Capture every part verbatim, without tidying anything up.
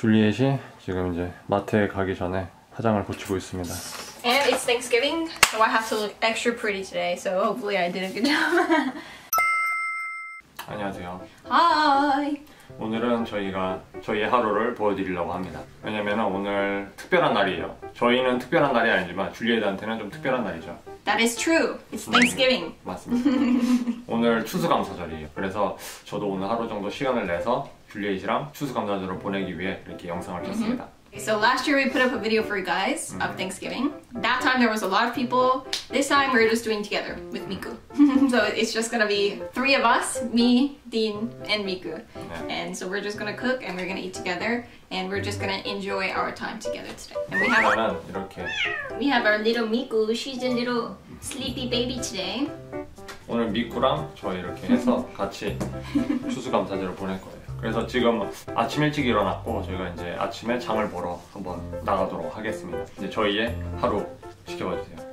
줄리엣이 지금 이제 마트에 가기 전에 화장을 고치고 있습니다. And it's Thanksgiving, so I have to look extra pretty today. So hopefully I did a good job. 안녕하세요. Hi. 오늘은 저희가 저희의 하루를 보여드리려고 합니다. 왜냐면 오늘 특별한 날이에요. 저희는 특별한 날이 아니지만 줄리엣한테는 좀 특별한 날이죠. That is true. It's Thanksgiving. 음, 맞습니다. 오늘 추수감사절이에요. 그래서 저도 오늘 하루 정도 시간을 내서 줄리엣이랑 추수감사절을 보내기 위해 이렇게 영상을 켰습니다. Mm-hmm. So last year we put up a video for you guys mm-hmm. of Thanksgiving. That time there was a lot of people. This time we're just doing together with Miku. So it's just gonna be three of us, me, Dean, and Miku. Yeah. And so we're just gonna cook and we're gonna eat together and we're just gonna enjoy our time together today. And we have our, 이렇게 we have our little Miku. She's a little sleepy baby today. 오늘 미쿠랑 저희 이렇게 해서 같이 추수감사절을 보낼 거예요. 그래서 지금 아침 일찍 일어났고 저희가 이제 아침에 장을 보러 한번 나가도록 하겠습니다. 이제 저희의 하루 지켜봐 주세요.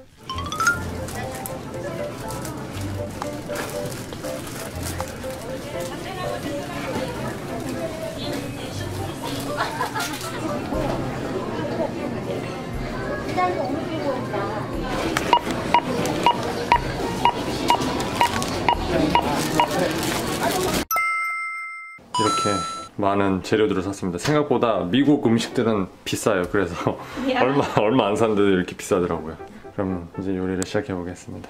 이렇게 많은 재료들을 샀습니다. 생각보다 미국 음식들은 비싸요. 그래서 yeah. 얼마 얼마 안 샀는데도 이렇게 비싸더라고요. 그럼 이제 요리를 시작해 보겠습니다.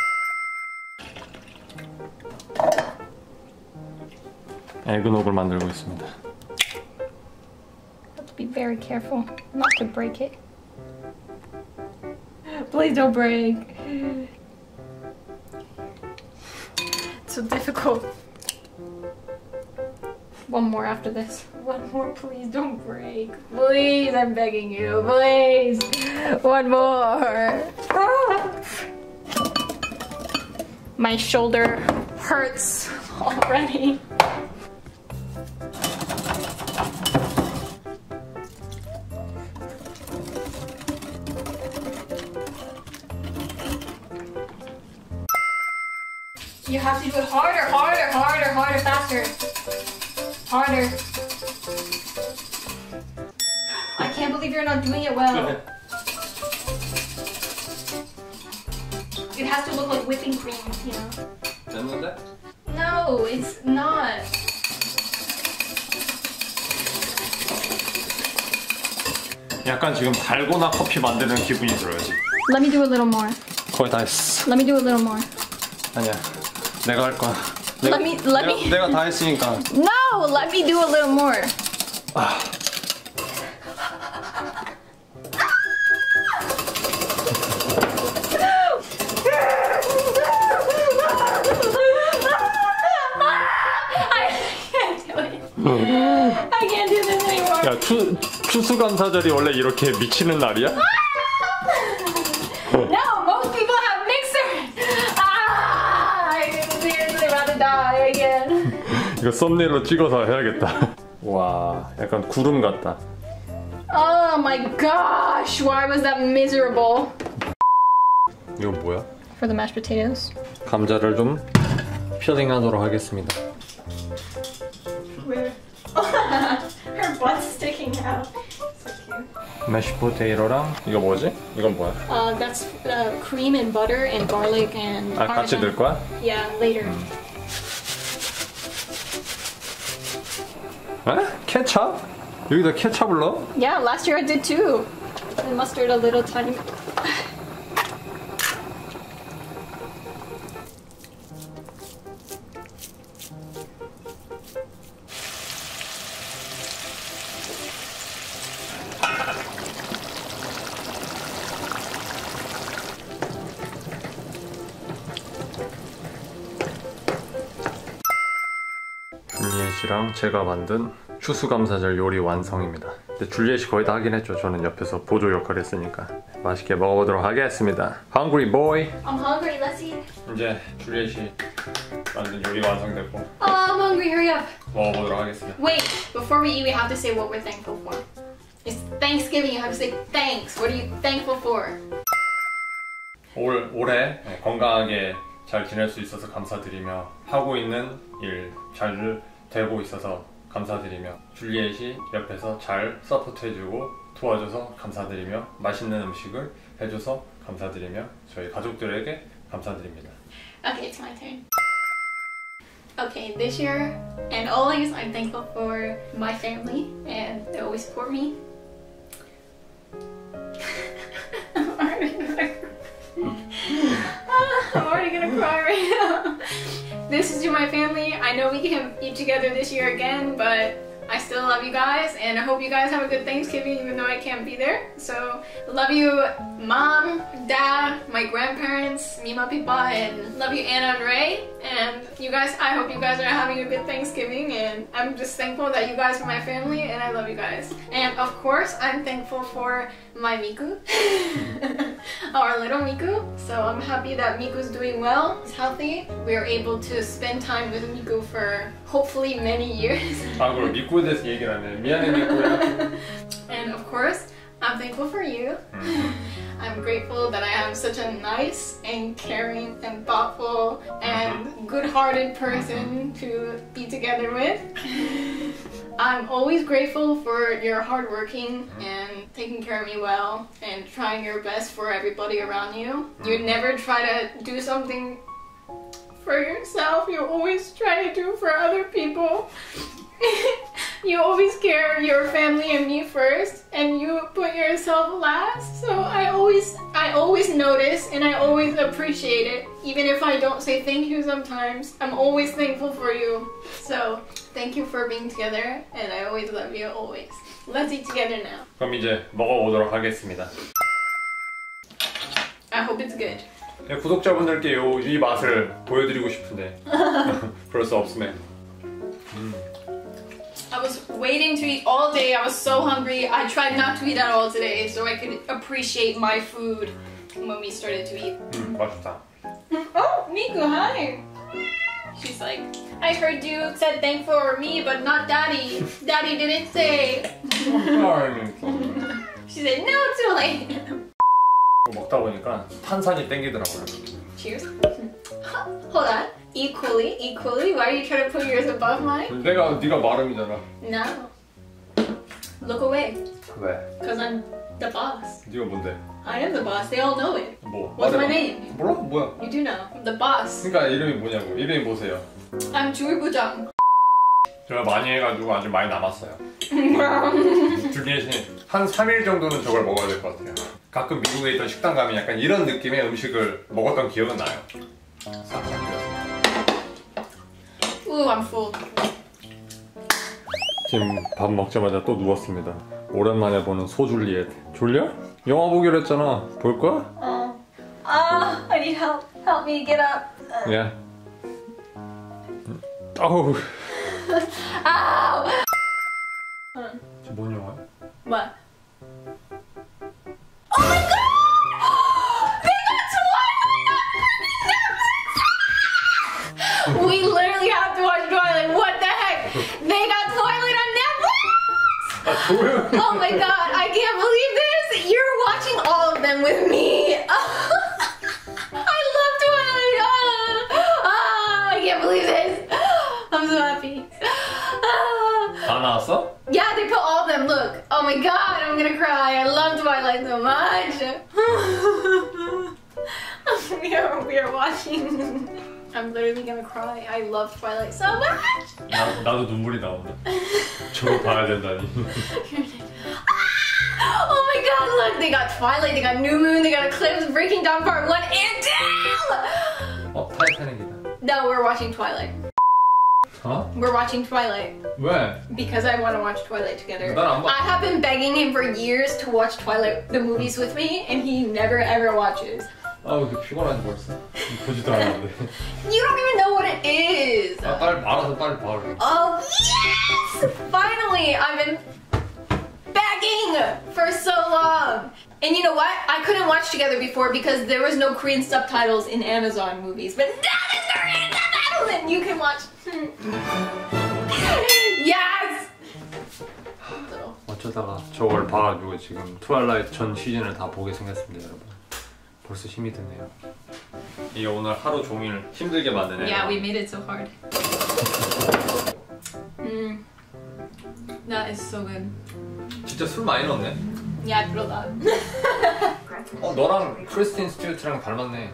에그녹을 만들고 있습니다. Have to be very careful not to break it. Please don't break. It's so difficult. One more after this. One more, please don't break. Please, I'm begging you. Please. One more. My shoulder hurts already. You have to do it harder, harder, harder, harder, faster. Harder. I can't believe you're not doing it well. It has to look like whipping cream, you know. 됐는데? No, it's not. 약간 지금 달고나 커피 만드는 기분이 들어요 지금. Let me do a little more. 거의 다 했어. Let me do a little more. 아니야, 내가 할 거야. Let 내가, me, let 내가, me. 내가 다 했으니까. No, let me do a little more. 아. I can't do this anymore. 야, 추, 추수감사절이 원래 이렇게 미치는 날이야? No, most people have mixers. Ah, I'm seriously about to die again. 이거 썸네일로 찍어서 해야겠다. 와, 약간 구름 같다. Oh my gosh, why was that miserable? 이거 뭐야? For the mashed potatoes. 감자를 좀 필링하도록 하겠습니다. Where? Her butt's sticking out. So cute. 매쉬 포테이토랑 이거 뭐지? 이건 뭐야? Uh, that's uh, cream and butter and garlic and 아, 같이 넣을 거야? Yeah, later. 음. 에? 케찹? 여기다 케찹을 넣어? Yeah, last year I did too. And mustard a little tiny. 줄리엣이랑 제가 만든 추수감사절 요리 완성입니다. 근데 줄리엣이 거의 다 하긴 했죠. 저는 옆에서 보조 역할을 했으니까. 맛있게 먹어보도록 하겠습니다. Hungry boy. I'm hungry, let's eat. 이제 줄리엣이 만든 요리가 완성됐고 Oh, I'm hungry, hurry up. 먹어보도록 하겠습니다. Wait, before we eat, we have to say what we're thankful for. It's Thanksgiving, you have to say thanks. What are you thankful for? 올, 올해 건강하게 잘 지낼 수 있어서 감사드리며 하고 있는 일 잘 되고 있어서 감사드리며 줄리엣이 옆에서 잘 서포트해주고 도와줘서 감사드리며 맛있는 음식을 해줘서 감사드리며 저희 가족들에게 감사드립니다. Okay, it's my turn. Okay, this year and always I'm thankful for my family and they always support me. I'm already gonna I'm already gonna cry right now. This is to my family. I know we can't eat together this year again, but I still love you guys and I hope you guys have a good Thanksgiving even though I can't be there. So, love you mom, dad, my grandparents, Mima Pipa, and love you Anna and Ray. And you guys, I hope you guys are having a good Thanksgiving and I'm just thankful that you guys are my family and I love you guys. And of course, I'm thankful for my Miku, our little Miku. So I'm happy that Miku's doing well, he's healthy. We are able to spend time with Miku for hopefully many years. 아, 그럼 미쿠에 대해서 얘기를 안 해. 미안해, 미쿠야. And of course, I'm thankful for you. I'm grateful that I have such a nice and caring and thoughtful and good-hearted person to be together with. I'm always grateful for your hard working and taking care of me well and trying your best for everybody around you. You never try to do something for yourself, you always try to do for other people. You always care your family and me first and you put yourself last. So I always I always notice and I always appreciate it. Even if I don't say thank you sometimes, I'm always thankful for you. So thank you for being together and I always love you always. Let's eat together now. 그럼 이제 먹어보도록 하겠습니다. I hope it's good. 네, 구독자분들께 요, 이 맛을 보여드리고 싶은데 그럴 수 없음에. 음. I was waiting to eat all day. I was so hungry. I tried not to eat at all today so I could appreciate my food when we started to eat. 음, 맛있다. Oh, Miku, hi. She's like, I heard you said thankful for me, but not Daddy. Daddy didn't say. She said, no, too late. 먹다 보니까 탄산이 땡기더라고요. Cheers. Hold on. Equally, equally. Why are you trying to put yours above mine? 내가 네가 마름이잖아. No. Look away. 왜? Because I'm the boss. 네가 뭔데? I am the boss. They all know it. 뭐? What's 말해봐. my name? 몰라? 뭐야? You do know. I'm the boss. 그러니까 이름이 뭐냐고. 이름이 뭐세요? I'm 줄부장. 제가 많이 해가지고 아주 많이 남았어요. 줄리엣이 한 삼 일 정도는 저걸 먹어야 될 것 같아요. 가끔 미국에 있던 식당 가면 약간 이런 느낌의 음식을 먹었던 기억은 나요. 싹 Ooh, I'm full. 지금 밥 먹자마자 또 누웠습니다. 오랜만에 보는 소줄리엣. 졸려? 영화 보기로 했잖아. 볼 거야? Oh. Ah, I need help. Help me get up. 예. 아우. Ow! 저 뭔 영화야? What? Oh my god! They got Twilight on Netflix! We literally have to watch Twilight. What the heck? They got Twilight on Netflix! 아, 조용. Oh my god, I can't believe this! You're watching all of them with me! I love Twilight! Ah, ah, I can't believe this! I'm so happy. 다 나왔어? Yeah, they put all of them. Look. Oh my god, I'm gonna cry. I love Twilight so much. we, are, we are watching. I'm literally gonna cry. I love Twilight so much. 나, 나도 눈물이 나온다. 저거 봐야 된다니. Oh my god, look. They got Twilight, they got New Moon, they got Eclipse, Breaking Dawn Part one and two! 어, 타이타닉이다. No, we're watching Twilight. 어? We're watching Twilight. 왜? Because I want to watch Twilight together. 난 안 봐. I have been begging him for years to watch Twilight, the movies with me, and he never ever watches. 아우, 이렇게 피곤하지 벌써. 보지도 않았는데. You don't even know what it is. 아, 빨리 알아서 빨리 봐. 그래. Oh yes! Finally, I've been begging for so long. And you know what? I couldn't watch together before because there was no Korean subtitles in Amazon movies. But now there's Korean subtitles and you can watch. Yes! 어쩌다가 저걸 봐가지고 지금 트와일라이트 전 시즌을 다 보게 생겼습니다, 여러분. 벌써 힘이 드네요. 이게 오늘 하루 종일 힘들게 만드네요. Yeah, we made it so hard. Mm. That is so good. 진짜 술 많이 넣었네. Yeah, I feel that. 어 너랑 크리스틴 스튜어트랑 닮았네.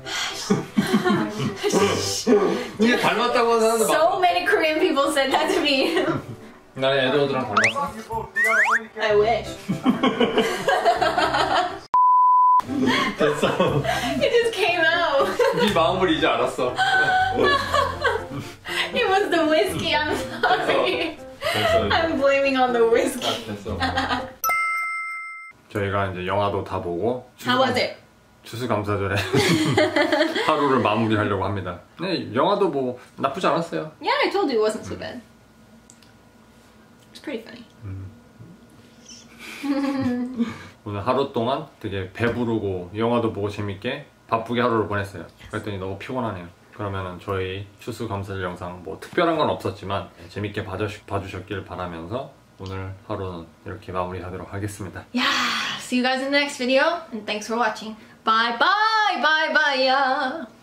이게 닮았다고 하는데 So many Korean people said that to me. 나는 에드워드랑 닮았어? I wish. 됐어. It just came out. 네 마음을 이제 알았어. It was the whiskey. I'm sorry. 됐어. I'm blaming on the whiskey. 됐어. 저희가 이제 영화도 다 보고 How was it? 추수감사절에 하루를 마무리하려고 합니다. 네, 영화도 뭐 나쁘지 않았어요. Yeah, I told you it wasn't so bad. It's pretty funny. 오늘 하루 동안 되게 배부르고 영화도 보고 재밌게 바쁘게 하루를 보냈어요. 그랬더니 너무 피곤하네요. 그러면은 저희 추수감사절 영상 뭐 특별한 건 없었지만 재밌게 봐주시, 봐주셨길 바라면서 오늘 하루는 이렇게 마무리하도록 하겠습니다. Yeah, see you guys in the next video, and thanks for watching. Bye bye, bye bye, yeah.